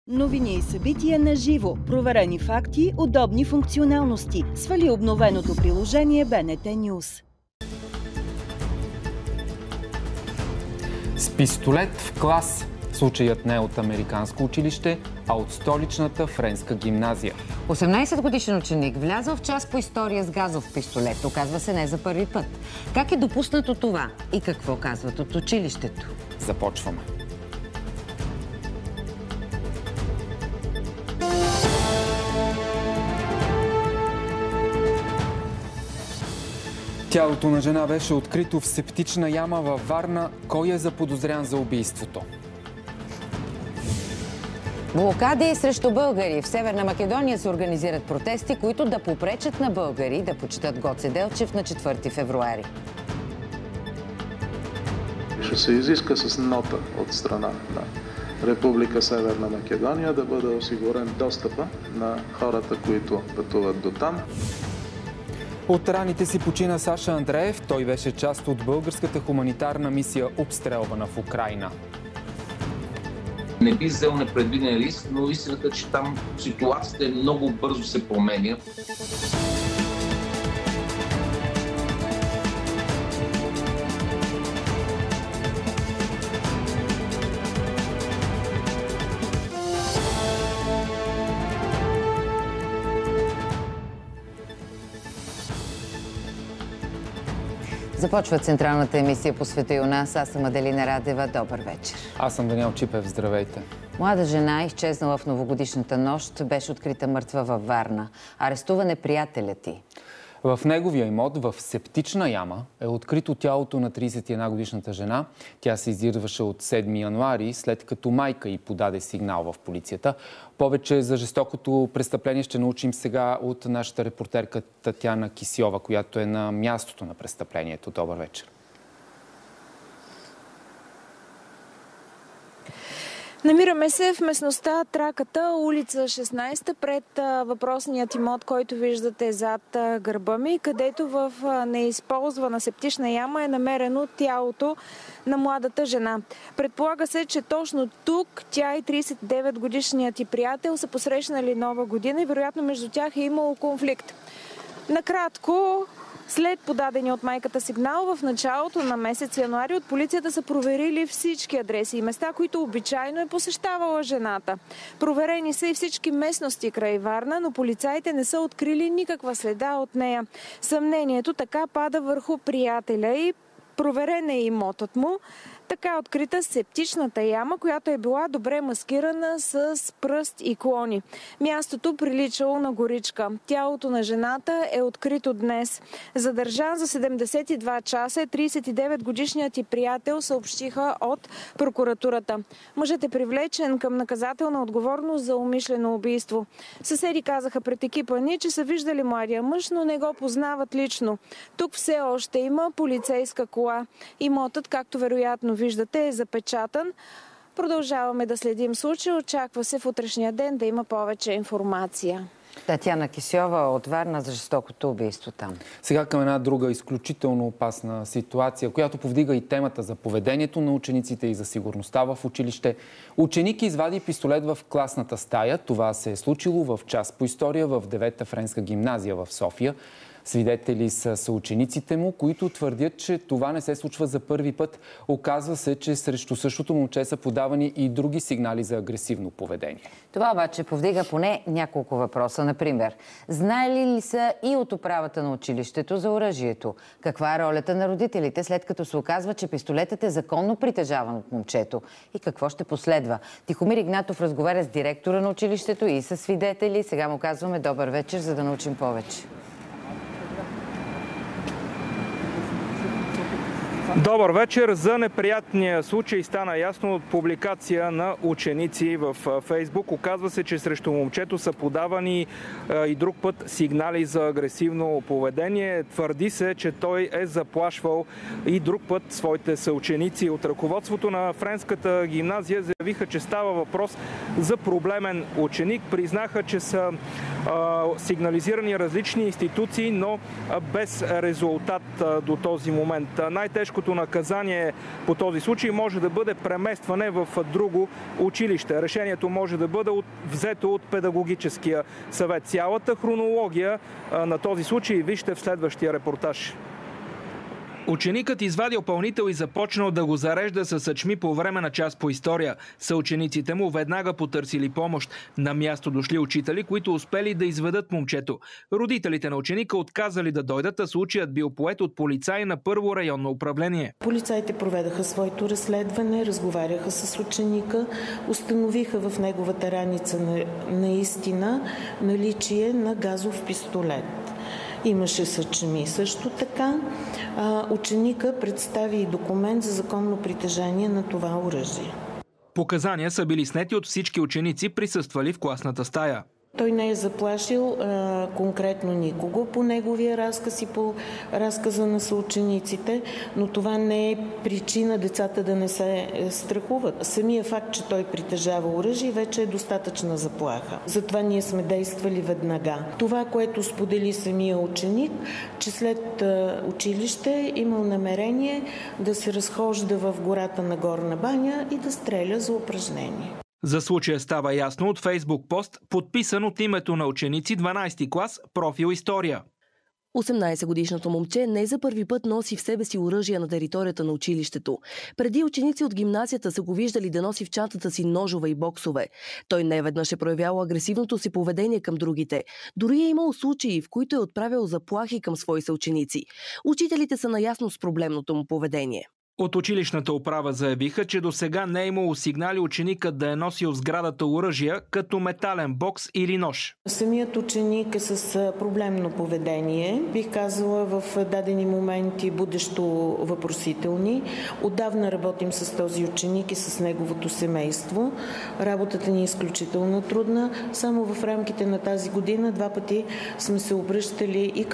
Новини и събития на живо, проверени факти, удобни функционалности. Свали обновеното приложение БНТ News. С пистолет в клас. Случаят не е от американско училище, а от столичната френска гимназия. 18-годишен ученик влязъл в час по история с газов пистолет. Оказва се не за първи път. Как е допуснато това и какво казват от училището? Започваме. Тялото на жена беше открито в септична яма във Варна. Кой е заподозрян за убийството? Блокади срещу българи. В Северна Македония се организират протести, които да попречат на българи да почитат Гоце Делчев на 4 февруари. Ще се изиска с нота от страна на Република Северна Македония да бъде осигурен достъпа на хората, които пътуват до там. От раните си почина Саша Андреев. Той беше част от българската хуманитарна мисия, обстрелвана в Украйна. Не би взел непредвиден риск, но истината е, че там ситуацията много бързо се променя. Започва централната емисия по света и у нас. Аз съм Аделина Радева. Добър вечер. Аз съм Даниел Чипев. Здравейте. Млада жена, изчезнала в новогодишната нощ, беше открита мъртва във Варна. Арестуван е приятелят й. В неговия имот в септична яма е открито тялото на 31-годишната жена. Тя се издирваше от 7 януари, след като майка й подаде сигнал в полицията. Повече за жестокото престъпление ще научим сега от нашата репортерка Татяна Кисиова, която е на мястото на престъплението. Добър вечер. Намираме се в местността Траката, улица 16, пред въпросният имот, който виждате зад гърба ми, където в неизползвана септична яма е намерено тялото на младата жена. Предполага се, че точно тук тя и 39-годишният и приятел са посрещнали Нова година и вероятно между тях е имало конфликт. Накратко, след подадения от майката сигнал в началото на месец януари от полицията са проверили всички адреси и места, които обичайно е посещавала жената. Проверени са и всички местности край Варна, но полицаите не са открили никаква следа от нея. Съмнението така пада върху приятеля и проверен е имотът му. Така е открита септичната яма, която е била добре маскирана с пръст и клони. Мястото приличало на горичка. Тялото на жената е открито днес. Задържан за 72 часа е 39-годишният и приятел, съобщиха от прокуратурата. Мъжът е привлечен към наказателна отговорност за умишлено убийство. Съседи казаха пред екипа ни, че са виждали младия мъж, но не го познават лично. Тук все още има полицейска кола. Имотът, както вероятно виждате, е запечатан. Продължаваме да следим случая. Очаква се в утрешния ден да има повече информация. Татяна Кисиова от Варна за жестокото убийство там. Сега към една друга изключително опасна ситуация, която повдига и темата за поведението на учениците и за сигурността в училище. Ученик извади пистолет в класната стая. Това се е случило в час по история в 9-та френска гимназия в София. Свидетели са учениците му, които твърдят, че това не се случва за първи път. Оказва се, че срещу същото момче са подавани и други сигнали за агресивно поведение. Това обаче повдига поне няколко въпроса. Например, знаели ли са и от управата на училището за оръжието? Каква е ролята на родителите, след като се оказва, че пистолетът е законно притежаван от момчето? И какво ще последва? Тихомир Игнатов разговаря с директора на училището и със свидетели. Сега му казваме добър вечер, за да научим повече. Добър вечер. За неприятния случай стана ясно от публикация на ученици в Фейсбук. Оказва се, че срещу момчето са подавани и друг път сигнали за агресивно поведение. Твърди се, че той е заплашвал и друг път своите съученици. От ръководството на френската гимназия заявиха, че става въпрос за проблемен ученик. Признаха, че са сигнализирани различни институции, но без резултат до този момент. Най-тежко най-тежкото наказание по този случай може да бъде преместване в друго училище. Решението може да бъде взето от педагогическия съвет. Цялата хронология на този случай вижте в следващия репортаж. Ученикът извадил пълнител и започнал да го зарежда със съчми по време на час по история. Съучениците му веднага потърсили помощ. На място дошли учители, които успели да изведат момчето. Родителите на ученика отказали да дойдат, а случаят бил поет от полицаи на първо районно управление. Полицаите проведаха своето разследване, разговаряха с ученика, установиха в неговата раница наистина наличие на газов пистолет. Имаше съчми. Също така ученика представи и документ за законно притежание на това оръжие. Показания са били снети от всички ученици, присъствали в класната стая. Той не е заплашил конкретно никого по неговия разказ и по разказа на съучениците, но това не е причина децата да не се страхуват. Самия факт, че той притежава оръжие, вече е достатъчна заплаха. Затова ние сме действали веднага. Това, което сподели самия ученик, че след училище имал намерение да се разхожда в гората на Горна баня и да стреля за упражнение. За случая става ясно от Фейсбук пост, подписан от името на ученици 12 клас, профил история. 18-годишното момче не за първи път носи в себе си оръжия на територията на училището. Преди ученици от гимназията са го виждали да носи в чантата си ножове и боксове. Той неведнъж е проявявал агресивното си поведение към другите. Дори е имал случаи, в които е отправил заплахи към свои съученици. Учителите са наясно с проблемното му поведение. От училищната управа заявиха, че до сега не е имало сигнали ученикът да е носил в сградата оръжия, като метален бокс или нож. Самият ученик е с проблемно поведение. Бих казала в дадени моменти будещо въпросителни. Отдавна работим с този ученик и с неговото семейство. Работата ни е изключително трудна. Само в рамките на тази година 2 пъти сме се обръщали и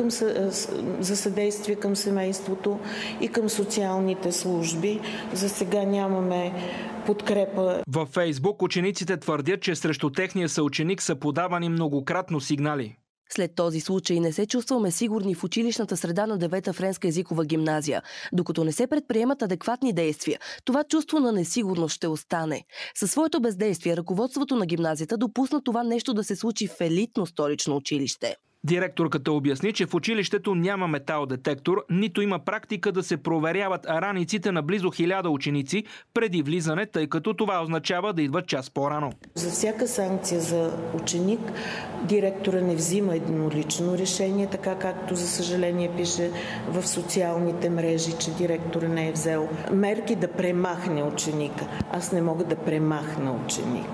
за съдействие към семейството, и към социалните служби. За сега нямаме подкрепа. Във Фейсбук учениците твърдят, че срещу техния съученик са подавани многократно сигнали. След този случай не се чувстваме сигурни в училищната среда на 9-та френска езикова гимназия. Докато не се предприемат адекватни действия, това чувство на несигурност ще остане. Със своето бездействие ръководството на гимназията допусна това нещо да се случи в елитно столично училище. Директорката обясни, че в училището няма металдетектор, нито има практика да се проверяват раниците на близо 1000 ученици преди влизане, тъй като това означава да идват час по-рано. За всяка санкция за ученик директора не взима еднолично решение, така както за съжаление пише в социалните мрежи, че директора не е взел мерки да премахне ученика. Аз не мога да премахна ученик.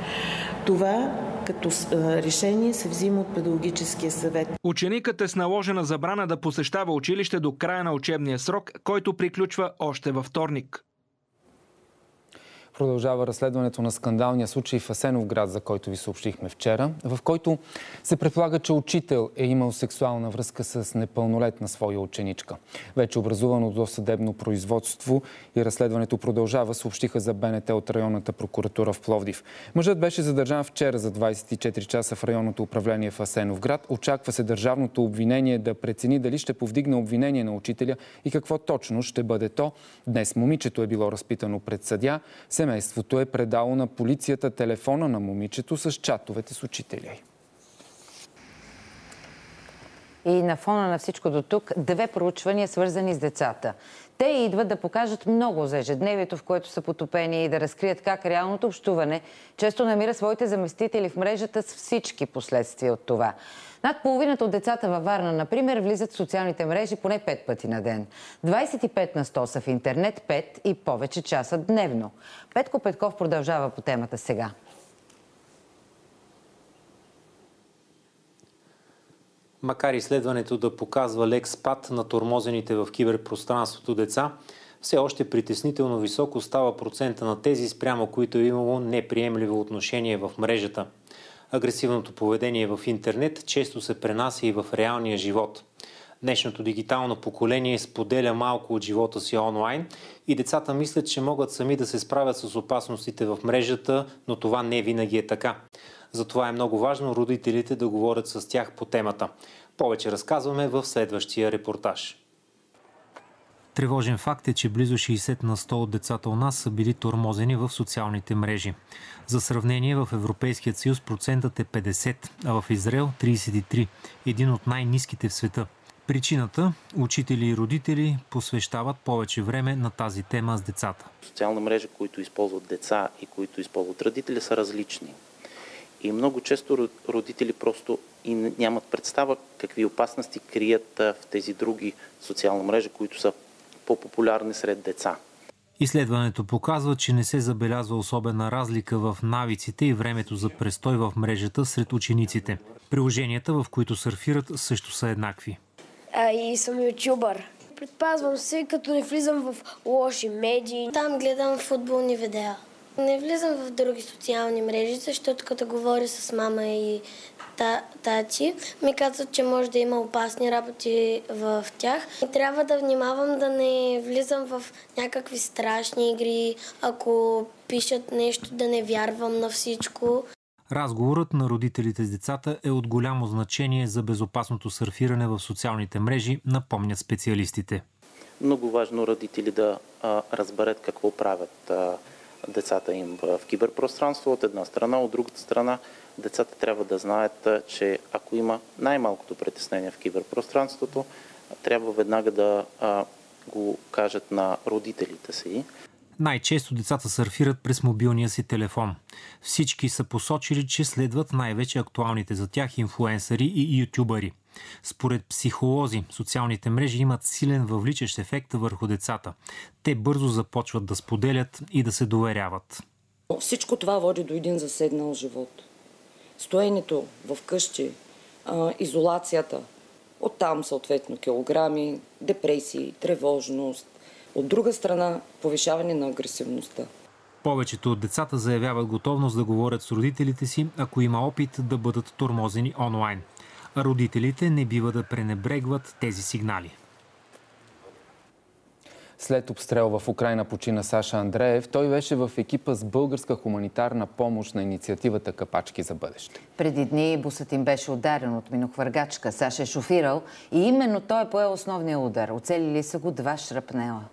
Това като решение се взима от педагогическия съвет. Ученикът е с наложена забрана да посещава училище до края на учебния срок, който приключва още във вторник. Продължава разследването на скандалния случай в Асеновград, за който ви съобщихме вчера, в който се предполага, че учител е имал сексуална връзка с непълнолетна своя ученичка. Вече образувано досъдебно производство и разследването продължава, съобщиха за БНТ от районната прокуратура в Пловдив. Мъжът беше задържан вчера за 24 часа в районното управление в Асеновград. Очаква се държавното обвинение да прецени дали ще повдигне обвинение на учителя и какво точно ще бъде то. Днес момичето е било разпитано пред съдия. Семейството е предало на полицията телефона на момичето с чатовете с учителя. И на фона на всичко до тук, 2 проучвания, свързани с децата. Те идват да покажат много за ежедневието, в което са потопени, и да разкрият как реалното общуване често намира своите заместители в мрежата с всички последствия от това. Над половината от децата във Варна, например, влизат в социалните мрежи поне 5 пъти на ден. 25% са в интернет 5 и повече часа дневно. Петко Петков продължава по темата сега. Макар изследването да показва лек спад на тормозените в киберпространството деца, все още притеснително висок остава процента на тези, спрямо които е имало неприемливо отношение в мрежата. Агресивното поведение в интернет често се пренася и в реалния живот. Днешното дигитално поколение споделя малко от живота си онлайн и децата мислят, че могат сами да се справят с опасностите в мрежата, но това не винаги е така. Затова е много важно родителите да говорят с тях по темата. Повече разказваме в следващия репортаж. Тревожен факт е, че близо 60 на 100 от децата у нас са били тормозени в социалните мрежи. За сравнение, в Европейския съюз процентът е 50, а в Израел 33, един от най-ниските в света. Причината – учители и родители посвещават повече време на тази тема с децата. Социална мрежа, които използват деца и които използват родители, са различни. И много често родители просто и нямат представа какви опасности крият в тези други социални мрежи, които са по-популярни сред деца. Изследването показва, че не се забелязва особена разлика в навиците и времето за престой в мрежата сред учениците. Приложенията, в които сърфират, също са еднакви. И съм ютубър. Предпазвам се, като не влизам в лоши медии. Там гледам футболни видеа. Не влизам в други социални мрежи, защото като говоря с мама и тати, ми казват, че може да има опасни работи в тях. И трябва да внимавам да не влизам в някакви страшни игри, ако пишат нещо, да не вярвам на всичко. Разговорът на родителите с децата е от голямо значение за безопасното сърфиране в социалните мрежи, напомнят специалистите. Много важно родители да разберат какво правят децата им в киберпространство от една страна, от другата страна децата трябва да знаят, че ако има най-малкото притеснение в киберпространството, трябва веднага да го кажат на родителите си. Най-често децата сърфират през мобилния си телефон. Всички са посочили, че следват най-вече актуалните за тях инфлуенсъри и ютубъри. Според психолози, социалните мрежи имат силен въвличащ ефект върху децата. Те бързо започват да споделят и да се доверяват. Всичко това води до един заседнал живот. Стоенето в къщи, изолацията, оттам съответно килограми, депресии, тревожност. От друга страна, повишаване на агресивността. Повечето от децата заявяват готовност да говорят с родителите си, ако има опит да бъдат тормозени онлайн. А родителите не бива да пренебрегват тези сигнали. След обстрел в Украйна почина Саша Андреев. Той беше в екипа с българска хуманитарна помощ на инициативата Капачки за бъдеще. Преди дни бусът им беше ударен от минохвъргачка. Саша е шофирал и именно той е поел основния удар. Оцелили са го 2 шрапнела.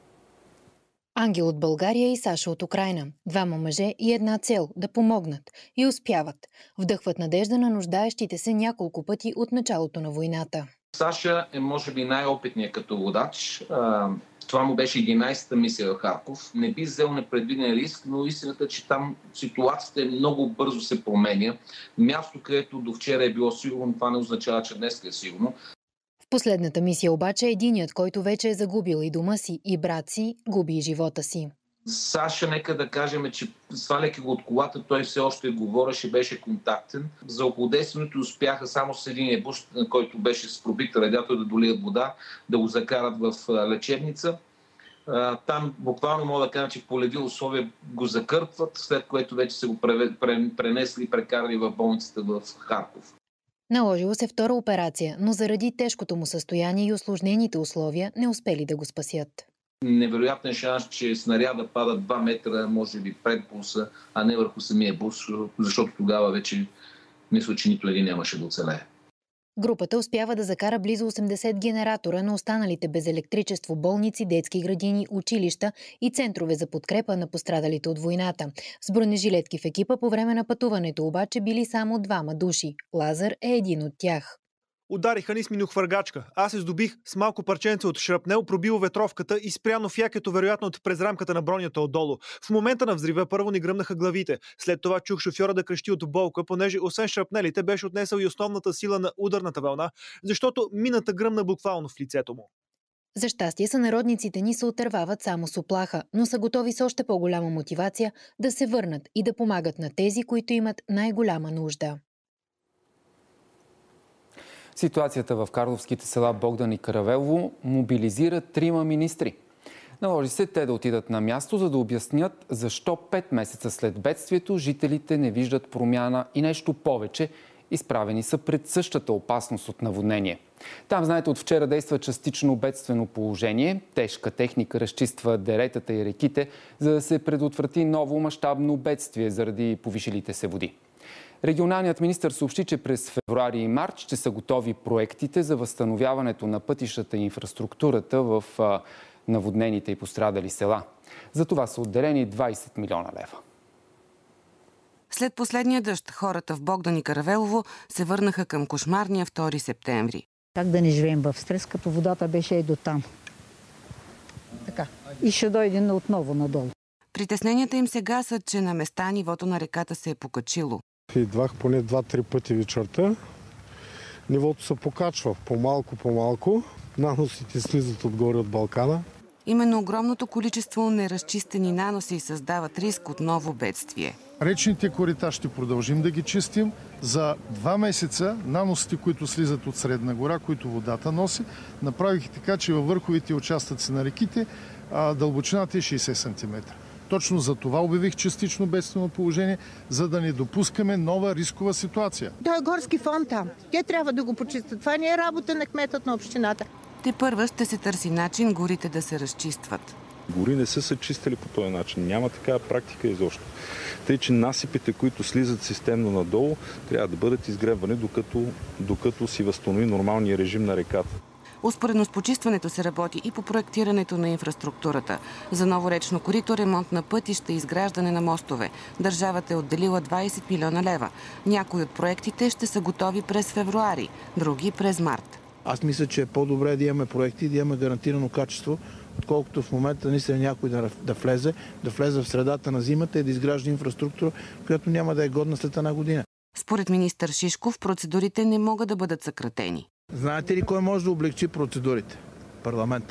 Ангел от България и Саша от Украйна. 2 мъже и една цел – да помогнат. И успяват. Вдъхват надежда на нуждаещите се няколко пъти от началото на войната. Саша е може би най-опитният като водач. Това му беше 11-та мисия в Харков. Не би взел непредвиден риск, но истината е, че там ситуацията много бързо се променя. Място, където до вчера е било сигурно, това не означава, че днес е сигурно. В последната мисия обаче единият, който вече е загубил и дома си, и брат си, губи и живота си. Саша, нека да кажем, че сваляйки го от колата, той все още говореше, беше контактен. За около 10 минути успяха само с един бус, който беше с пробит радиатор, да долият вода, да го закарат в лечебница. Там буквално мога да кажа, че в полеви условия го закърпват, след което вече се го пренесли и прекарали в болницата в Харков. Наложила се втора операция, но заради тежкото му състояние и усложнените условия не успели да го спасят. Невероятен шанс, че снаряда пада 2 метра, може би пред буса, а не върху самия бус, защото тогава вече мисля, че нито един нямаше да оцелее. Групата успява да закара близо 80 генератора на останалите без електричество болници, детски градини, училища и центрове за подкрепа на пострадалите от войната. С бронежилетки в екипа по време на пътуването обаче били само 2 души. Лазар е един от тях. Удариха ни с минохвъргачка. Аз се здобих с малко парченце от шрапнел, пробило ветровката и спряно в якето, вероятно от през рамката на бронята отдолу. В момента на взрива първо ни гръмнаха главите. След това чух шофьора да крещи от болка, понеже освен шрапнелите беше отнесъл и основната сила на ударната вълна, защото мината гръмна буквално в лицето му. За щастие сънародниците ни се отървават само с уплаха, но са готови с още по-голяма мотивация да се върнат и да помагат на тези, които имат най-голяма нужда. Ситуацията в карловските села Богдан и Каравелово мобилизира 3 министри. Наложи се те да отидат на място, за да обяснят защо 5 месеца след бедствието жителите не виждат промяна и нещо повече, изправени са пред същата опасност от наводнение. Там, знаете, от вчера действа частично бедствено положение. Тежка техника разчиства деретата и реките, за да се предотврати ново мащабно бедствие заради повишилите се води. Регионалният министър съобщи, че през февруари и март ще са готови проектите за възстановяването на пътищата и инфраструктурата в наводнените и пострадали села. За това са отделени 20 милиона лева. След последния дъжд, хората в Богдан и Каравелово се върнаха към кошмарния 2 септември. Как да не живеем в стрес, като водата беше и до там. Така. И ще дойде отново надолу. Притесненията им сега са, че на места нивото на реката се е покачило. Идвах поне 2-3 пъти вечерта. Нивото се покачва по-малко. Наносите слизат отгоре от Балкана. Именно огромното количество неразчистени наноси създават риск от ново бедствие. Речните корита ще продължим да ги чистим. За 2 месеца наносите, които слизат от Средна гора, които водата носи, направих така, че във върховите участъци на реките дълбочината е 60 см. Точно за това обявих частично бедствено положение, за да не допускаме нова рискова ситуация. Това е горски фонд там. Те трябва да го почистят. Това не е работа на кметът на общината. Тепърва ще се търси начин горите да се разчистват. Гори не са чистили по този начин. Няма такава практика изобщо. Тъй, че насипите, които слизат системно надолу, трябва да бъдат изгребвани, докато си възстанови нормалния режим на реката. Успоредно с почистването се работи и по проектирането на инфраструктурата. За ново речно корито, ремонт на пътища и изграждане на мостове. Държавата е отделила 20 милиона лева. Някои от проектите ще са готови през февруари, други през март. Аз мисля, че е по-добре да имаме проекти, да имаме гарантирано качество, отколкото в момента наистина някой да влезе в средата на зимата и да изгражда инфраструктура, която няма да е годна след една година. Според министър Шишков, процедурите не могат да бъдат съкратени. Знаете ли кой може да облегчи процедурите? Парламент,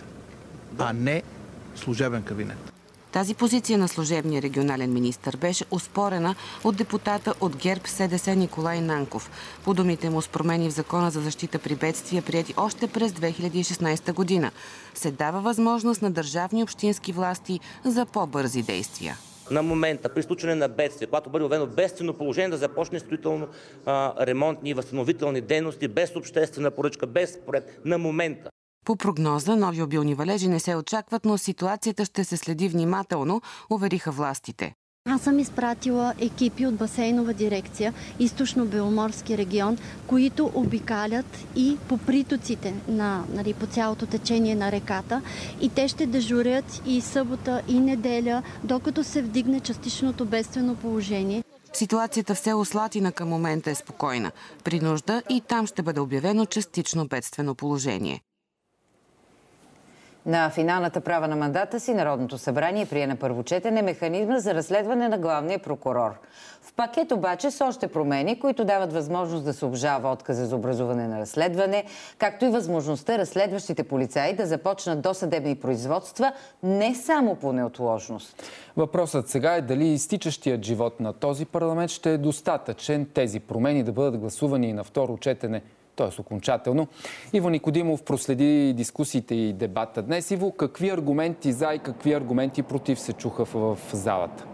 а не служебен кабинет. Тази позиция на служебния регионален министър беше оспорена от депутата от ГЕРБ СДС Николай Нанков. По думите му с промени в Закона за защита при бедствия, приети още през 2016 година, се дава възможност на държавни и общински власти за по-бързи действия. На момента, при случване на бедствие, когато бъде обявено бедствено положение, да започне строително ремонтни и възстановителни дейности без обществена поръчка, без проект. На момента. По прогноза, нови обилни валежи не се очакват, но ситуацията ще се следи внимателно, увериха властите. Аз съм изпратила екипи от басейнова дирекция Източно-Беломорски регион, които обикалят и по притоците по цялото течение на реката, и те ще дежурят и събота, и неделя, докато се вдигне частичното бедствено положение. Ситуацията в село Слатина към момента е спокойна. При нужда и там ще бъде обявено частично бедствено положение. На финалната права на мандата си Народното събрание прие на първо четене механизма за разследване на главния прокурор. В пакет обаче с още промени, които дават възможност да се обжалва отказа за образуване на разследване, както и възможността разследващите полицаи да започнат досъдебни производства не само по неотложност. Въпросът сега е дали изтичащият живот на този парламент ще е достатъчен тези промени да бъдат гласувани и на второ четене, т.е. окончателно. Иво Никодимов проследи дискусиите и дебата днес. Иво, какви аргументи за и какви аргументи против се чуха в залата?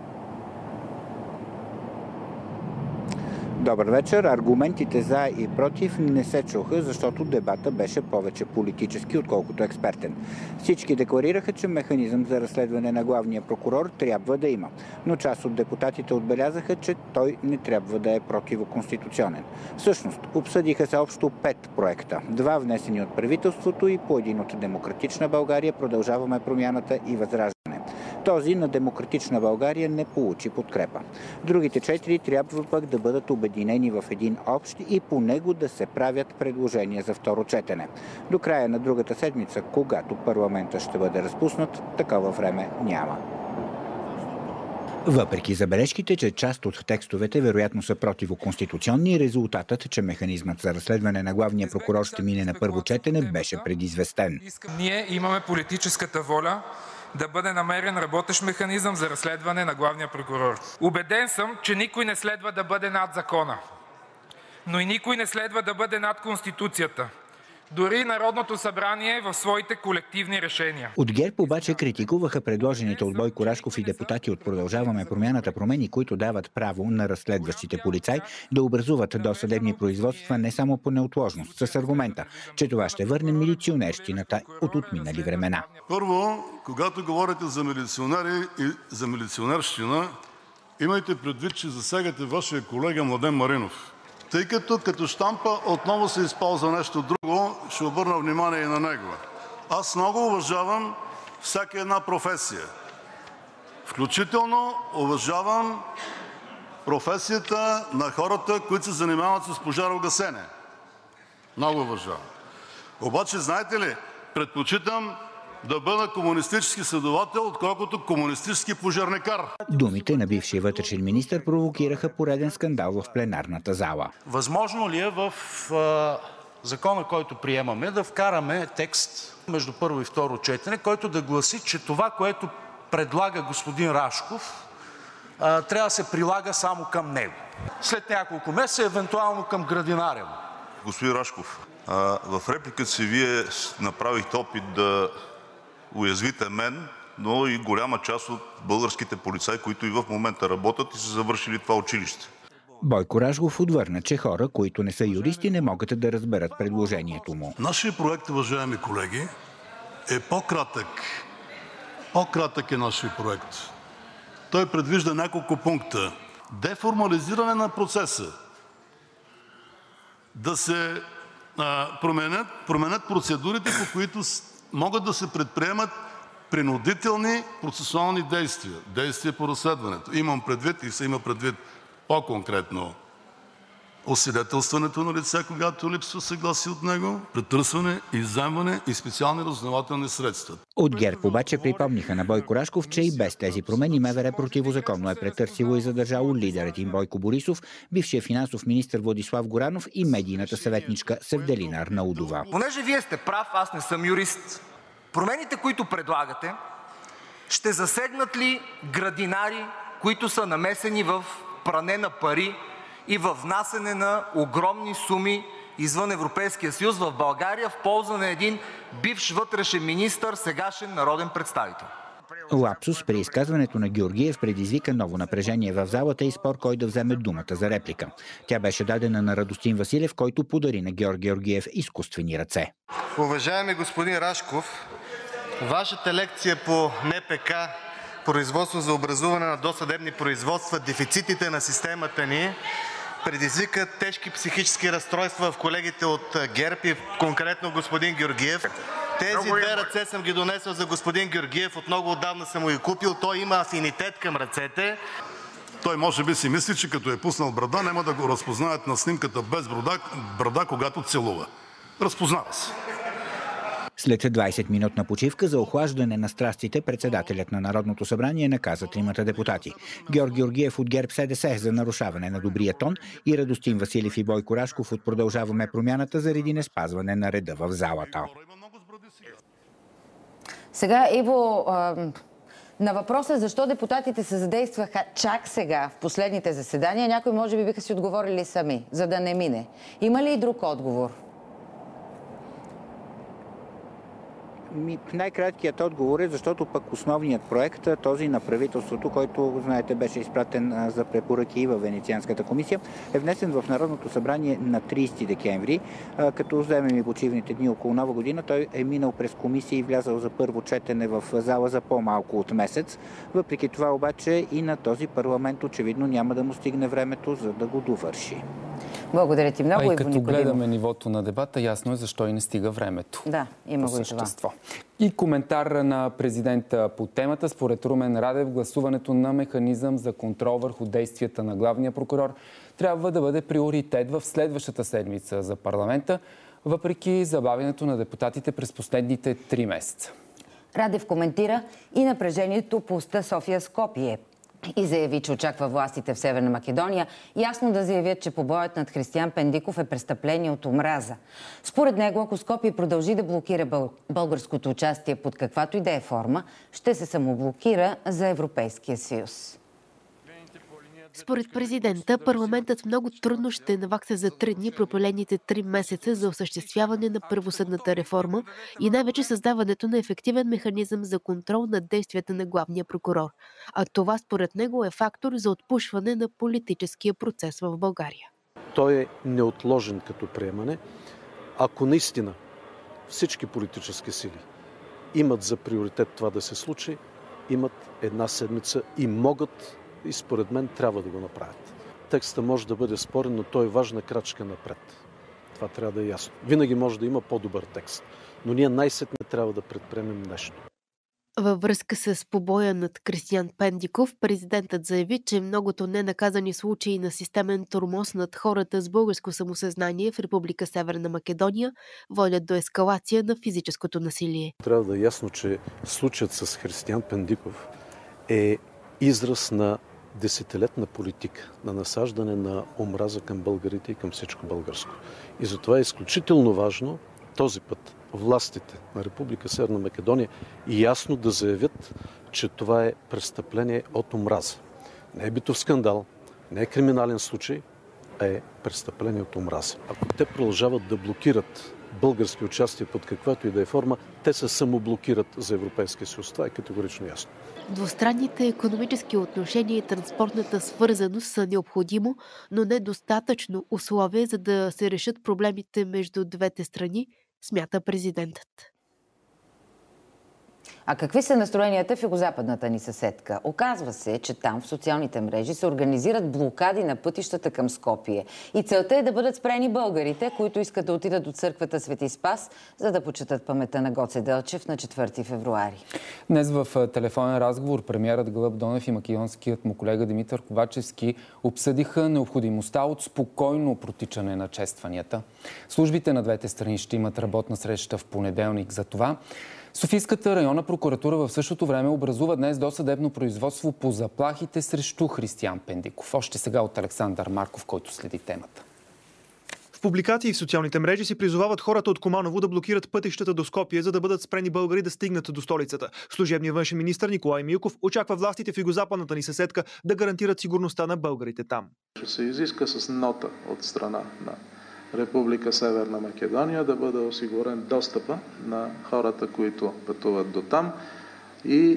Добър вечер. Аргументите за и против не се чуха, защото дебата беше повече политически, отколкото експертен. Всички декларираха, че механизъм за разследване на главния прокурор трябва да има, но част от депутатите отбелязаха, че той не трябва да е противоконституционен. Всъщност, обсъдиха се общо 5 проекта. 2 внесени от правителството и по един от Демократична България, Продължаваме промяната и Възраждане. Този на Демократична България не получи подкрепа. Другите 4 трябва пък да бъдат обединени в един общ и по него да се правят предложения за второ четене. До края на другата седмица, когато парламента ще бъде разпуснат, такова време няма. Въпреки забележките, че част от текстовете вероятно са противоконституционни, резултатът, че механизмът за разследване на главния прокурор ще мине на първо четене, беше предизвестен. Ние имаме политическата воля да бъде намерен работещ механизъм за разследване на главния прокурор. Убеден съм, че никой не следва да бъде над закона, но и никой не следва да бъде над Конституцията. Дори Народното събрание в своите колективни решения. От ГЕРБ обаче критикуваха предложените от Бойко Рашков и депутати от Продължаваме промяната промени, които дават право на разследващите полицаи да образуват досъдебни производства не само по неотложност, с аргумента, че това ще върне милиционерщината от отминали времена. Първо, когато говорите за милиционери и за милиционерщина, имайте предвид, че засягате вашия колега Младен Маринов. Тъй като щампа отново се използва нещо друго, ще обърна внимание и на него. Аз много уважавам всяка една професия. Включително уважавам професията на хората, които се занимават с пожарогасене. Много уважавам. Обаче, знаете ли, предпочитам да бъда комунистически следовател, отколкото комунистически пожарникар. Думите на бившия вътрешен министър провокираха пореден скандал в пленарната зала. Възможно ли е в закона, който приемаме, да вкараме текст между първо и второ четене, който да гласи, че това, което предлага господин Рашков, трябва да се прилага само към него. След няколко месеца, евентуално към градинаря му. Господин Рашков, в репликата си Вие направихте опит да уязвите мен, но и голяма част от българските полицаи, които и в момента работят и са завършили това училище. Бойко Рашков отвърна, че хора, които не са юристи, не могат да разберат предложението му. Нашия проект, уважаеми колеги, е по-кратък. По-кратък е нашия проект. Той предвижда няколко пункта. Деформализиране на процеса. Да се променят процедурите, по които могат да се предприемат принудителни процесуални действия. Действия по разследването. Имам предвид и се има предвид по-конкретно освидетелстването на лица, когато липсва съгласие от него, претърсване, изземване и специални разузнавателни средства. От ГЕРБ обаче припомниха на Бойко Рашков, че и без тези промени МВР противозаконно е претърсило и задържало лидерът им Бойко Борисов, бившия финансов министър Владислав Горанов и медийната съветничка Севделина Арнаудова. Понеже вие сте прав, аз не съм юрист, промените, които предлагате, ще засегнат ли градинари, които са намесени в пране на пари и във внасене на огромни суми извън Европейския съюз в България в полза на един бивш вътрешен министър, сегашен народен представител? Лапсус при изказването на Георгиев предизвика ново напрежение в залата и спор кой да вземе думата за реплика. Тя беше дадена на Радостин Василев, който подари на Георг Георгиев изкуствени ръце. Уважаеми господин Рашков, вашата лекция по НПК, производство за образуване на досъдебни производства, дефицитите на системата ни предизвикат тежки психически разстройства в колегите от ГЕРБ и конкретно господин Георгиев. Тези две ръце съм ги донесъл за господин Георгиев, от много отдавна съм му ги купил, той има афинитет към ръцете. Той може би си мисли, че като е пуснал брада, няма да го разпознаят на снимката без брада, когато целува. Разпознава се. След 20-минутна почивка за охлаждане на страстите, председателят на Народното събрание наказа тримата депутати. Георг Георгиев от ГЕРБ-СДС за нарушаване на добрия тон и Радостин Василев и Бойко Рашков от Продължаваме промяната заради неспазване на реда в залата. Сега, Иво, на въпроса защо депутатите се задействаха чак сега в последните заседания, някои може би биха си отговорили сами, за да не мине. Има ли и друг отговор? Най-краткият отговор е, защото пък основният проект, този на правителството, който, знаете, беше изпратен за препоръки и във Венецианската комисия, е внесен в Народното събрание на 30 декември. Като вземем и почивните дни около Нова година, той е минал през комисия и влязал за първо четене в зала за по-малко от месец. Въпреки това обаче и на този парламент очевидно няма да му стигне времето, за да го довърши. Благодаря ти много. А и като гледаме нивото на дебата, ясно е защо и не стига времето. Да, има го и това. И коментар на президента по темата. Според Румен Радев, гласуването на механизъм за контрол върху действията на главния прокурор трябва да бъде приоритет в следващата седмица за парламента, въпреки забавянето на депутатите през последните 3 месеца. Радев коментира и напрежението по оста София-Скопие и заяви, че очаква властите в Северна Македония ясно да заявят, че побоят над Християн Пендиков е престъпление от омраза. Според него, ако Скопие продължи да блокира българското участие под каквато и да е форма, ще се самоблокира за Европейския съюз. Според президента, парламентът много трудно ще навакса за 3 дни пропалените 3 месеца за осъществяване на правосъдната реформа и най-вече създаването на ефективен механизъм за контрол над действията на главния прокурор. А това според него е фактор за отпушване на политическия процес в България. Той е неотложен като приемане. Ако наистина всички политически сили имат за приоритет това да се случи, имат 1 седмица и могат и според мен трябва да го направят. Текстът може да бъде спорен, но той е важна крачка напред. Това трябва да е ясно. Винаги може да има по-добър текст, но ние най-сетне трябва да предприемем нещо. Във връзка с побоя над Кристиян Пендиков, президентът заяви, че многото ненаказани случаи на системен тормоз над хората с българско самосъзнание в Република Северна Македония водят до ескалация на физическото насилие. Трябва да е ясно, че случаят с Кристиян Пендиков е израз на десетилетна политика, на насаждане на омраза към българите и към всичко българско. И затова е изключително важно този път властите на Република Северна Македония ясно да заявят, че това е престъпление от омраза. Не е битов скандал, не е криминален случай, а е престъпление от омраза. Ако те продължават да блокират български участия под каквато и да е форма, те се самоблокират за Европейския съюз. Това е категорично ясно. Двустранните икономически отношения и транспортната свързаност са необходимо, но недостатъчно условие, за да се решат проблемите между двете страни, смята президентът. А какви са настроенията в югозападната ни съседка? Оказва се, че там в социалните мрежи се организират блокади на пътищата към Скопие. И целта е да бъдат спрени българите, които искат да отидат до църквата Свети Спас, за да почетат паметта на Гоце Делчев на 4 февруари. Днес в телефонен разговор премиерът Гълъб Донев и македонският му колега Димитър Ковачевски обсъдиха необходимостта от спокойно протичане на честванията. Службите на двете страни ще имат работна среща в понеделник за това. Софийската районна прокуратура в същото време образува днес досъдебно производство по заплахите срещу Кристиян Пендиков. Още сега от Александър Марков, който следи темата. В публикации в социалните мрежи се призовават хората от Куманово да блокират пътищата до Скопие, за да бъдат спрени българи да стигнат до столицата. Служебният външен министър Николай Милков очаква властите в югозападната ни съседка да гарантират сигурността на българите там. Ще се изиска с нота от страна на Република Северна Македония да бъде осигурен достъпа на хората, които пътуват до там и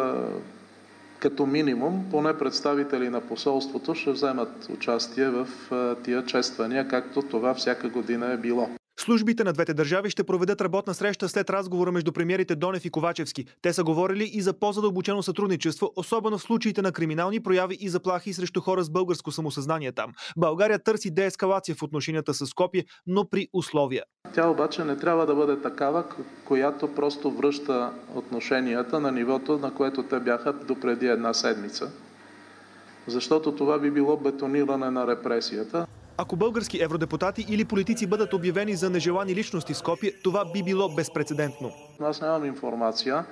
като минимум поне представители на посолството ще вземат участие в тия чествания, както това всяка година е било. Службите на двете държави ще проведат работна среща след разговора между премиерите Донев и Ковачевски. Те са говорили и за по-задълбочено сътрудничество, особено в случаите на криминални прояви и заплахи срещу хора с българско самосъзнание там. България търси деескалация в отношенията с Скопие, но при условия. Тя обаче не трябва да бъде такава, която просто връща отношенията на нивото, на което те бяха допреди една седмица. Защото това би било бетониране на репресията. Ако български евродепутати или политици бъдат обявени за нежелани личности в Скопие, това би било безпрецедентно. Аз нямам информация.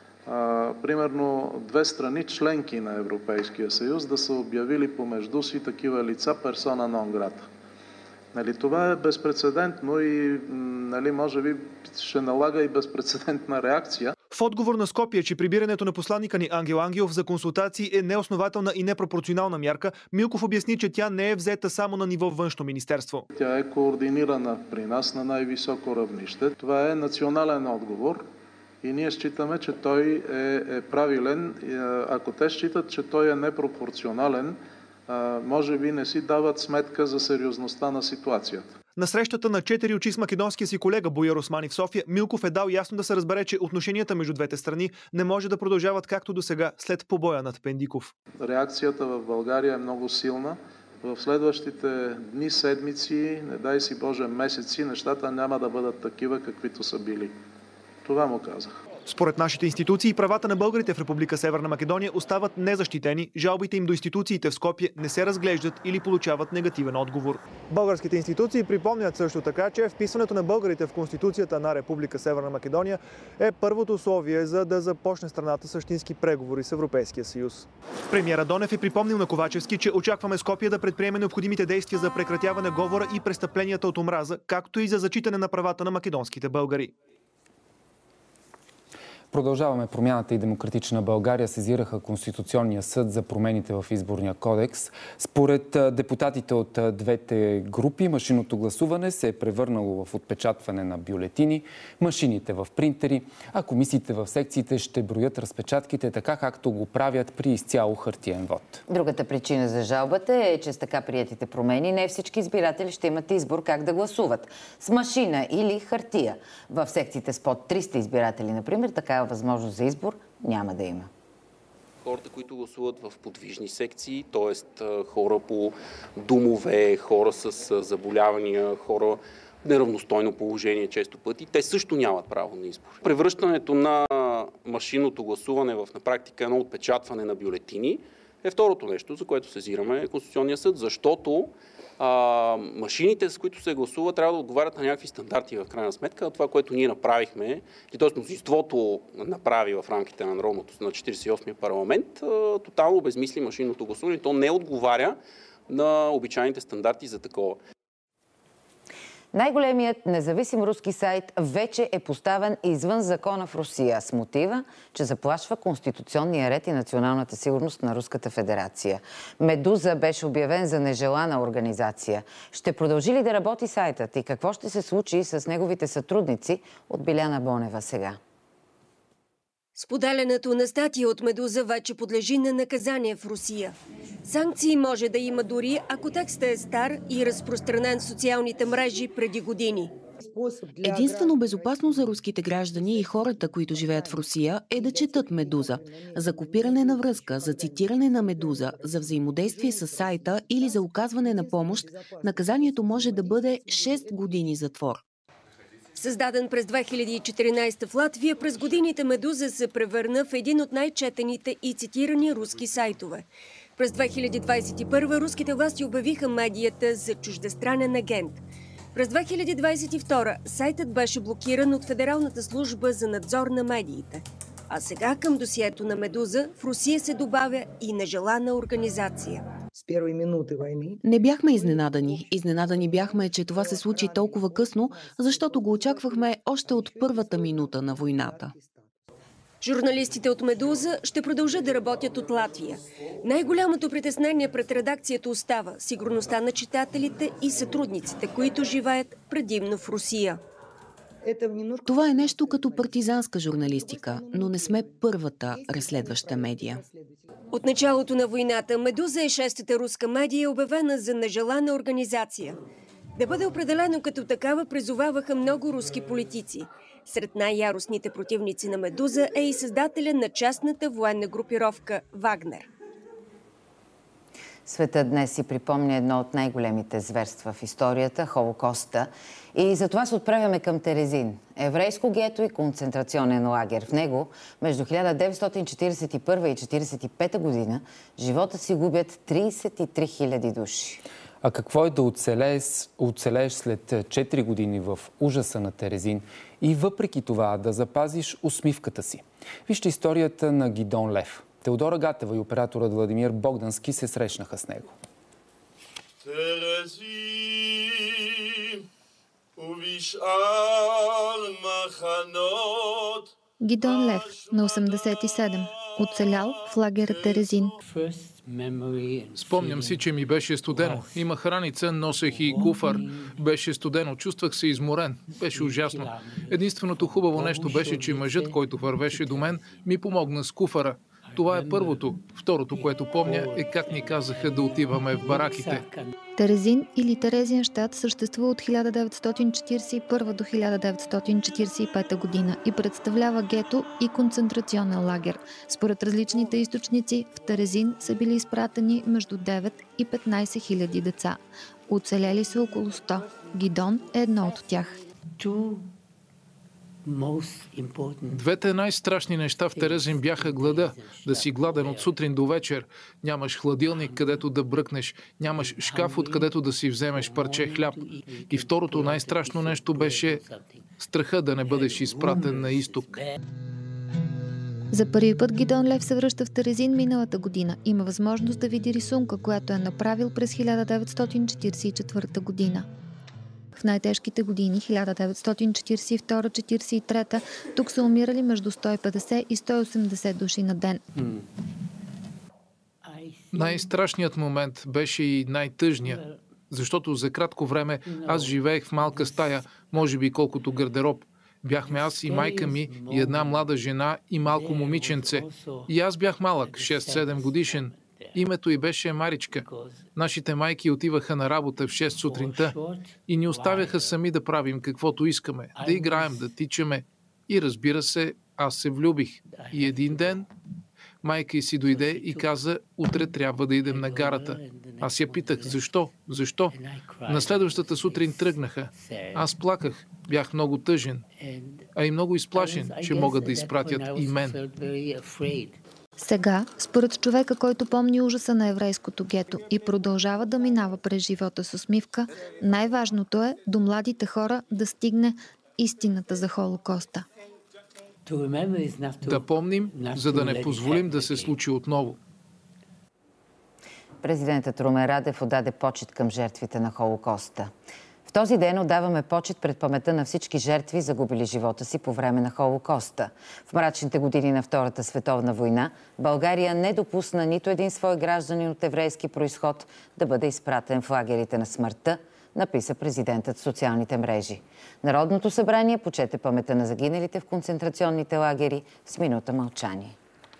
Примерно две страни, членки на Европейския съюз, да са обявили помежду си такива лица персона нон грата. Това е безпрецедентно и може би ще налага и безпрецедентна реакция. В отговор на Скопие, че прибирането на посланника ни Ангел Ангелов за консултации е неоснователна и непропорционална мярка, Милков обясни, че тя не е взета само на ниво външно министерство. Тя е координирана при нас на най-високо равнище. Това е национален отговор и ние считаме, че той е правилен. Ако те считат, че той е непропорционален, може би не си дават сметка за сериозността на ситуацията. На срещата на 4 очи с македонския си колега Бояр Османи в София, Милков е дал ясно да се разбере, че отношенията между двете страни не може да продължават както до сега, след побоя над Пендиков. Реакцията в България е много силна. В следващите дни, седмици, не дай си Боже месеци, нещата няма да бъдат такива, каквито са били. Това му казах. Според нашите институции, правата на българите в Република Северна Македония остават незащитени, жалбите им до институциите в Скопие не се разглеждат или получават негативен отговор. Българските институции припомнят също така, че вписването на българите в Конституцията на Република Северна Македония е първото условие, за да започне страната същински преговори с Европейския съюз. Премиера Донев е припомнил на Ковачевски, че очакваме Скопие да предприеме необходимите действия за прекратяване говора и престъпленията от омраза, както и за зачитане на правата на македонските българи. Продължаваме. Промяната и Демократична България сезираха Конституционния съд за промените в Изборния кодекс. Според депутатите от двете групи, машинното гласуване се е превърнало в отпечатване на бюлетини, машините в принтери, а комисиите в секциите ще броят разпечатките така, както го правят при изцяло хартиен вод. Другата причина за жалбата е, че с така приетите промени не всички избиратели ще имат избор как да гласуват. С машина или хартия. В секциите с под 300 избиратели, например, такава възможност за избор няма да има. Хората, които гласуват в подвижни секции, т.е. хора по домове, хора с заболявания, хора в неравностойно положение често пъти, те също нямат право на избор. Превръщането на машинното гласуване в на практика едно отпечатване на бюлетини, е второто нещо, за което сезираме Конституционния съд, защото машините, с които се гласува, трябва да отговарят на някакви стандарти в крайна сметка. Това, което ние направихме, т.е. мнозинството направи в рамките на Народното на 48-я парламент, тотално обезмисли машинното гласуване. То не отговаря на обичайните стандарти за такова. Най-големият независим руски сайт вече е поставен извън закона в Русия с мотива, че заплашва конституционния ред и националната сигурност на Руската федерация. Медуза беше обявен за нежелана организация. Ще продължи ли да работи сайтът и какво ще се случи с неговите сътрудници? От Биляна Бонева сега. Споделянето на статия от Медуза вече подлежи на наказание в Русия. Санкции може да има дори, ако текстът е стар и разпространен в социалните мрежи преди години. Единствено безопасно за руските граждани и хората, които живеят в Русия, е да четат Медуза. За копиране на връзка, за цитиране на Медуза, за взаимодействие с сайта или за оказване на помощ, наказанието може да бъде 6 години затвор. Създаден през 2014 в Латвия, през годините Медуза се превърна в един от най-четените и цитирани руски сайтове. През 2021 руските власти обявиха медията за чуждестранен агент. През 2022 сайтът беше блокиран от Федералната служба за надзор на медиите. А сега към досието на Медуза в Русия се добавя и нежелана организация. Не бяхме изненадани. Изненадани бяхме, че това се случи толкова късно, защото го очаквахме още от първата минута на войната. Журналистите от Медуза ще продължат да работят от Латвия. Най-голямото притеснение пред редакцията остава сигурността на читателите и сътрудниците, които живеят предимно в Русия. Това е нещо като партизанска журналистика, но не сме първата разследваща медия. От началото на войната Медуза е шестата руска медия, обявена за нежелана организация. Да бъде определено като такава призоваваха много руски политици. Сред най-яростните противници на Медуза е и създателя на частната военна групировка Вагнер. Светът днес си припомня едно от най-големите зверства в историята – Холокоста. И затова се отправяме към Терезин – еврейско гето и концентрационен лагер. В него между 1941 и 1945 година живота си губят 33 000 души. А какво е да оцелееш след 4 години в ужаса на Терезин и въпреки това да запазиш усмивката си? Вижте историята на Гидон Лев. Теодора Гатева и операторът Владимир Богдански се срещнаха с него. Гидон Лев, на 87, оцелял в лагера Терезин. Спомням си, че ми беше студено. Имах раница, носех и куфар. Беше студено, чувствах се изморен. Беше ужасно. Единственото хубаво нещо беше, че мъжът, който вървеше до мен, ми помогна с куфара. Това е първото. Второто, което помня, е как ни казаха да отиваме в бараките. Терезин или Терезиенщад съществува от 1941 до 1945 година и представлява гето и концентрационен лагер. Според различните източници, в Терезин са били изпратени между 9 и 15 хиляди деца. Оцелели са около 100. Гидон е едно от тях. Двете най-страшни неща в Терезин бяха глада. Да си гладен от сутрин до вечер. Нямаш хладилник, където да бръкнеш. Нямаш шкаф, откъдето да си вземеш парче хляб. И второто най-страшно нещо беше страха да не бъдеш изпратен на изток. За първи път Гидон Лев се връща в Терезин миналата година. Има възможност да види рисунка, която е направил през 1944 година. В най-тежките години, 1942-43, тук са умирали между 150 и 180 души на ден. Най-страшният момент беше и най-тъжният, защото за кратко време аз живеех в малка стая, може би колкото гардероб. Бяхме аз и майка ми, и една млада жена, и малко момиченце. И аз бях малък, 6-7 годишен. Името й беше Маричка. Нашите майки отиваха на работа в 6 сутринта и ни оставяха сами да правим каквото искаме, да играем, да тичаме. И разбира се, аз се влюбих. И един ден Майка й си дойде и каза, утре трябва да идем на гарата. Аз я питах, защо? Защо? На следващата сутрин тръгнаха. Аз плаках, бях много тъжен, а и много изплашен, че могат да изпратят и мен. Сега, според човека, който помни ужаса на еврейското гето и продължава да минава през живота с усмивка, най-важното е до младите хора да стигне истината за Холокоста. Да помним, за да не позволим да се случи отново. Президентът Румен Радев отдаде почит към жертвите на Холокоста. В този ден отдаваме почит пред паметта на всички жертви, загубили живота си по време на Холокоста. В мрачните години на Втората световна война България не допусна нито един свой гражданин от еврейски произход да бъде изпратен в лагерите на смъртта, написа президентът в социалните мрежи. Народното събрание почете паметта на загиналите в концентрационните лагери с минута мълчание.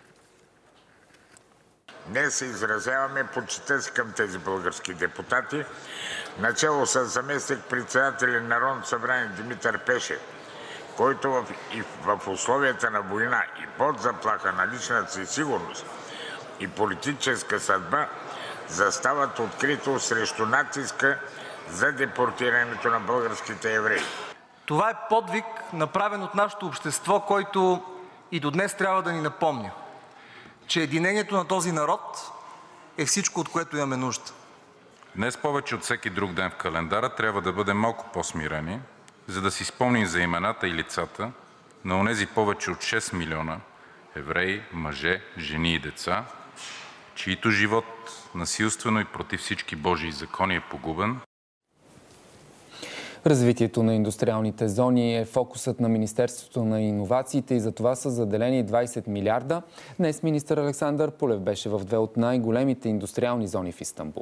Днес изразяваме почитта си към тези български депутати, начело с заместник-председателя на Народното събрание Димитър Пешев, който в условията на война и под заплаха на личната си сигурност и политическа съдба застават открито срещу натиска за депортирането на българските евреи. Това е подвиг, направен от нашето общество, който и до днес трябва да ни напомня, че единението на този народ е всичко, от което имаме нужда. Днес повече от всеки друг ден в календара трябва да бъдем малко по-смирени, за да си спомним за имената и лицата на онези повече от 6 милиона евреи, мъже, жени и деца, чието живот насилствено и против всички Божии закони е погубен. Развитието на индустриалните зони е фокусът на Министерството на иновациите и за това са заделени 20 милиарда. Днес министър Александър Пулев беше в две от най-големите индустриални зони в Истанбул.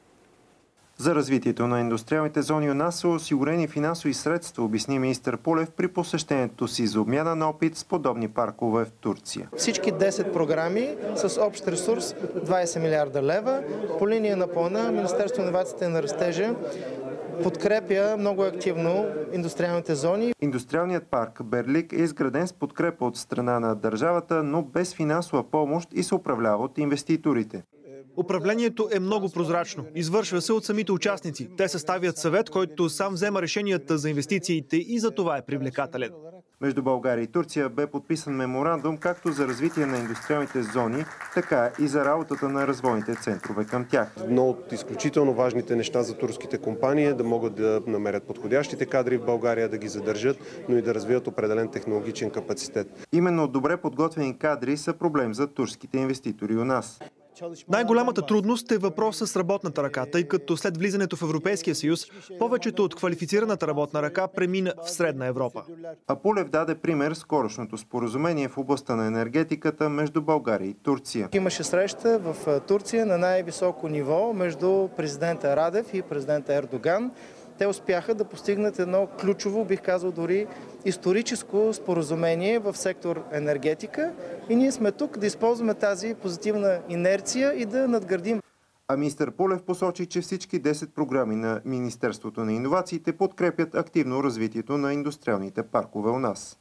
За развитието на индустриалните зони у нас са осигурени финансови средства, обясни министър Пулев при посещението си за обмяна на опит с подобни паркове в Турция. Всички 10 програми с общ ресурс 20 милиарда лева. По линия на плана Министерството на иновациите и на растежа подкрепя много активно индустриалните зони. Индустриалният парк Берлик е изграден с подкрепа от страна на държавата, но без финансова помощ и се управлява от инвеститорите. Управлението е много прозрачно. Извършва се от самите участници. Те съставят съвет, който сам взема решенията за инвестициите и за това е привлекателен. Между България и Турция бе подписан меморандум както за развитие на индустриалните зони, така и за работата на развойните центрове към тях. Едно от изключително важните неща за турските компании е да могат да намерят подходящите кадри в България, да ги задържат, но и да развият определен технологичен капацитет. Именно добре подготвени кадри са проблем за турските инвеститори у нас. Най-голямата трудност е въпросът с работната ръка, тъй като след влизането в Европейския съюз, повечето от квалифицираната работна ръка премина в Средна Европа. А Пулев даде пример скорошното споразумение в областта на енергетиката между България и Турция. Имаше среща в Турция на най-високо ниво между президента Радев и президента Ердоган. Те успяха да постигнат едно ключово, бих казал дори историческо споразумение в сектор енергетика и ние сме тук да използваме тази позитивна инерция и да надградим. А министър Пулев посочи, че всички 10 програми на Министерството на иновациите подкрепят активно развитието на индустриалните паркове у нас.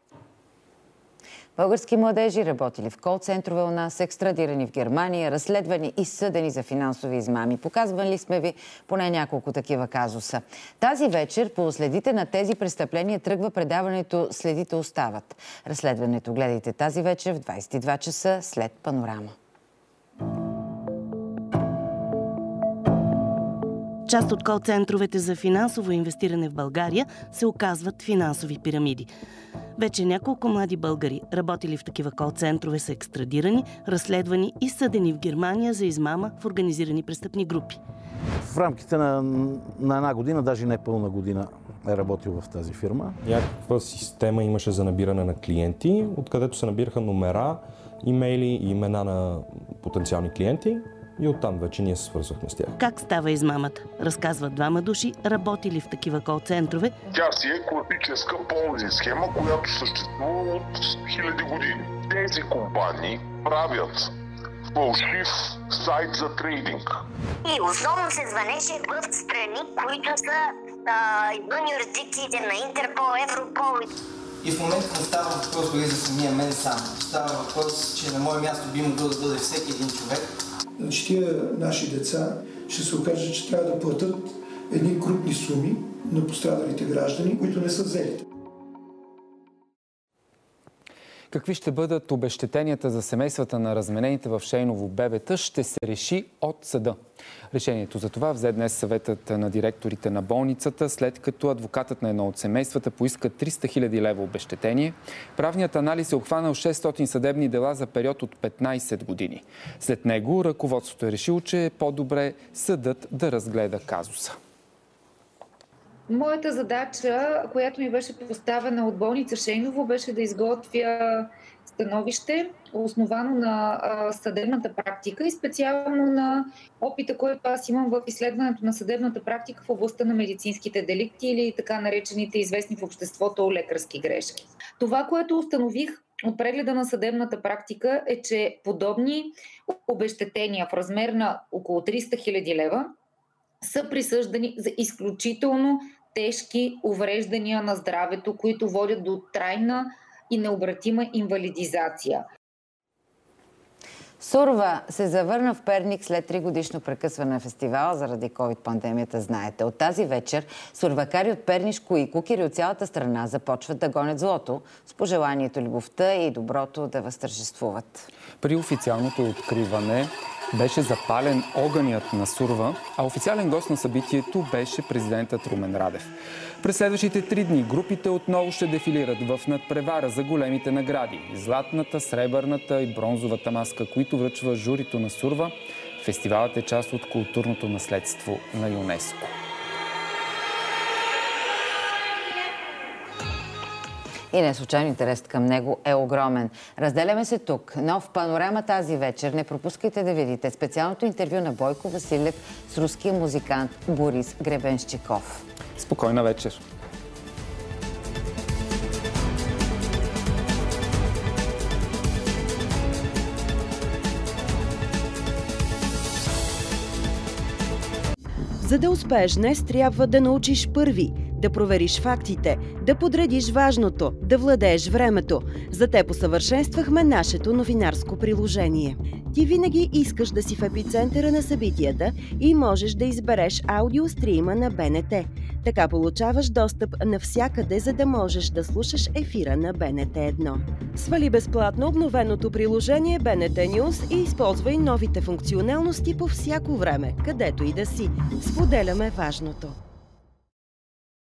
Български младежи, работили в кол-центрове у нас, екстрадирани в Германия, разследвани и съдени за финансови измами. Показвали сме ви поне няколко такива казуса. Тази вечер по следите на тези престъпления тръгва предаването "Следите остават". Разследването гледайте тази вечер в 22 часа след Панорама. Част от кол-центровете за финансово инвестиране в България се оказват финансови пирамиди. Вече няколко млади българи, работили в такива кол-центрове, са екстрадирани, разследвани и съдени в Германия за измама в организирани престъпни групи. В рамките на една година, даже не пълна година, е работил в тази фирма. Някаква система имаше за набиране на клиенти, откъдето се набираха номера, имейли и имена на потенциални клиенти. И оттам вече ние се свързвахме с тях. Как става измамата? Разказват двама души, работили в такива кол-центрове. Тя си е класическа понзи схема, която съществува от хиляди години. Тези компании правят фалшив сайт за трейдинг. И основно се звънеше в страни, които са извън юрисдикциите на Интерпол, Европол. И в момента не става въпрос дори за самия мен сам. Става въпрос, че на мое място би могъл да бъде всеки един човек. Значи тия наши деца ще се окаже, че трябва да платят едни крупни суми на пострадалите граждани, които не са взели. Какви ще бъдат обезщетенията за семействата на разменените в Шейново бебета, ще се реши от съда. Решението за това взе днес съветът на директорите на болницата, след като адвокатът на едно от семействата поиска 300 000 лева обезщетение. Правният анализ е обхванал 600 съдебни дела за период от 15 години. След него ръководството е решило, че е по-добре съдът да разгледа казуса. Моята задача, която ми беше поставена от болница Шейново, беше да изготвя становище, основано на съдебната практика и специално на опита, който аз имам в изследването на съдебната практика в областта на медицинските деликти или така наречените известни в обществото лекарски грешки. Това, което установих от прегледа на съдебната практика, е, че подобни обезщетения в размер на около 300 000 лева са присъждани за изключително тежки увреждания на здравето, които водят до трайна и необратима инвалидизация. Сурва се завърна в Перник след 3-годишно прекъсване на фестивала заради COVID-пандемията, знаете. От тази вечер сурвакари от Пернишко и Кукери от цялата страна започват да гонят злото, с пожеланието любовта и доброто да възтържествуват. При официалното откриване беше запален огънят на Сурва, а официален гост на събитието беше президентът Румен Радев. През следващите 3 дни групите отново ще дефилират в надпревара за големите награди. Златната, сребърната и бронзовата маска, които връчва журито на Сурва. Фестивалът е част от културното наследство на ЮНЕСКО. И не случайно интересът към него е огромен. Разделяме се тук, но в Панорама тази вечер не пропускайте да видите специалното интервю на Бойко Василев с руския музикант Борис Гребенщиков. Спокойна вечер! За да успееш днес, трябва да научиш първи, да провериш фактите, да подредиш важното, да владееш времето. За те усъвършенствахме нашето новинарско приложение. Ти винаги искаш да си в епицентъра на събитията и можеш да избереш аудиострима на БНТ. Така получаваш достъп навсякъде, за да можеш да слушаш ефира на БНТ 1. Свали безплатно обновеното приложение БНТ News и използвай новите функционалности по всяко време, където и да си. Споделяме важното.